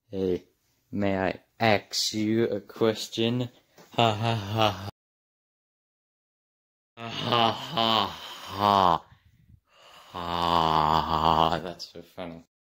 Hey, may I ask you a question? Ha ha ha ha ha ha ha ha. That's so funny.